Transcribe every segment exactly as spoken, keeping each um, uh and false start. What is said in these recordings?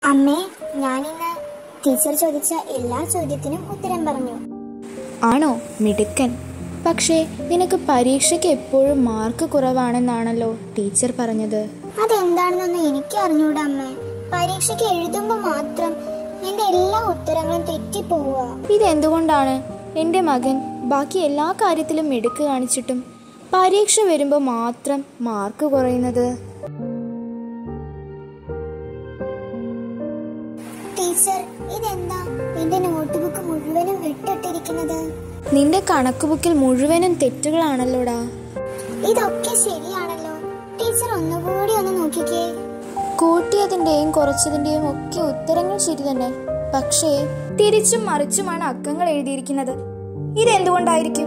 അമ്മേ, ഞാനിന്ന് ടീച്ചർ ചോദിച്ച എല്ലാ ചോദ്യത്തിനും ഉത്തരം പറഞ്ഞു. ആണോ? മിടുക്കൻ. പക്ഷേ നിനക്ക് പരീക്ഷയ്ക്ക് എപ്പോഴും മാർക്ക് കുറവാണെന്നാണല്ലോ ടീച്ചർ പറഞ്ഞത്. അതെന്താണെന്നൊന്നും എനിക്ക് അറിഞ്ഞൂടാ അമ്മേ. പരീക്ഷയ്ക്ക് എഴുതുമ്പോ മാത്രം എന്റെ എല്ലാ ഉത്തരങ്ങളും തെറ്റിപ്പോവുക. ഇതെന്തുകൊണ്ടാണ്? എന്റെ മകൻ ബാക്കി എല്ലാ കാര്യത്തിലും മിടുക്ക് കാണിച്ചിട്ടും പരീക്ഷ വരുമ്പോ മാത്രം മാർക്ക് കുറയുന്നത്. ടീച്ചർ, ഇതെന്താ എന്റെ നോട്ട് ബുക്ക് മുഴുവനും വിട്ടിട്ടിരിക്കുന്നത്? നിന്റെ കണക്ക് ബുക്കിൽ മുഴുവനും തെറ്റുകളാണല്ലോടാ. ഇതൊക്കെ ശരിയാണല്ലോ. ടീച്ചർ ഒന്നുകൂടി ഒന്ന് നോക്കിക്കേ. കൂട്ടിയതിന്റെയും കുറച്ചതിന്റെയും ഒക്കെ ഉത്തരങ്ങൾ ശരി തന്നെ, പക്ഷേ തിരിച്ചും മറിച്ചുമാണ് അക്കങ്ങൾ എഴുതിയിരിക്കുന്നത്. ഇതെന്തുകൊണ്ടായിരിക്കും?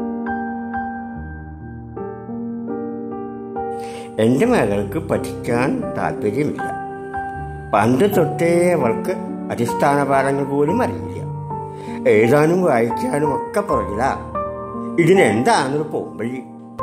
എൻ്റെ മകൾക്ക് പഠിക്കാൻ താല്പര്യമില്ല. പണ്ട് തൊട്ടേ അവൾക്ക് അടിസ്ഥാന പാഠങ്ങൾ പോലും അറിയില്ല. എഴുതാനും വായിക്കാനും ഒക്കെ പുറകില്ല. ഇതിനെന്താണൊരു പോംവഴി?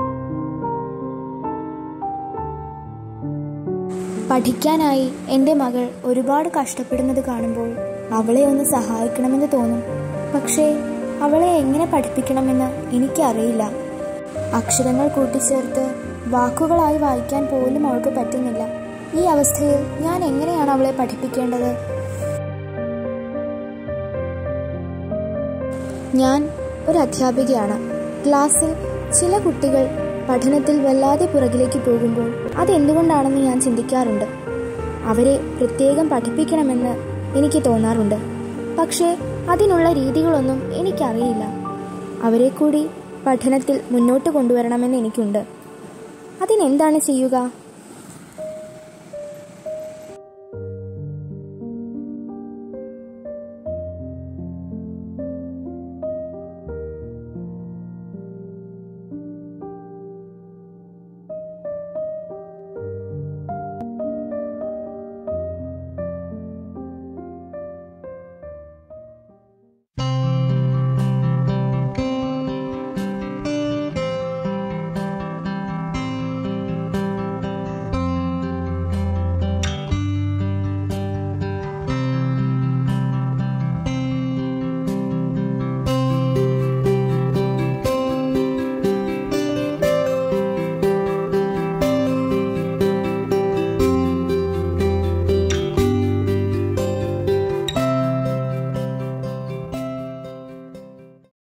പഠിക്കാനായി എൻ്റെ മകൾ ഒരുപാട് കഷ്ടപ്പെടുന്നത് കാണുമ്പോൾ അവളെ ഒന്ന് സഹായിക്കണമെന്ന് തോന്നും. പക്ഷേ അവളെ എങ്ങനെ പഠിപ്പിക്കണമെന്ന് എനിക്കറിയില്ല. അക്ഷരങ്ങൾ കൂട്ടിച്ചേർത്ത് വാക്കുകളായി വായിക്കാൻ പോലും അവൾക്ക് പറ്റുന്നില്ല. ഈ അവസ്ഥയിൽ ഞാൻ എങ്ങനെയാണ് അവളെ പഠിപ്പിക്കേണ്ടത്? ഞാൻ ഒരു അധ്യാപികയാണ്. ക്ലാസ്സിൽ ചില കുട്ടികൾ പഠനത്തിൽ വല്ലാതെ പുറകിലേക്ക് പോകുമ്പോൾ അതെന്തുകൊണ്ടാണെന്ന് ഞാൻ ചിന്തിക്കാറുണ്ട്. അവരെ പ്രത്യേകം പഠിപ്പിക്കണമെന്ന് എനിക്ക് തോന്നാറുണ്ട്. പക്ഷേ അതിനുള്ള രീതികളൊന്നും എനിക്കറിയില്ല. അവരെ കൂടി പഠനത്തിൽ മുന്നോട്ട് കൊണ്ടുവരണമെന്ന് എനിക്കുണ്ട്. അതിനെന്താണ് ചെയ്യുക?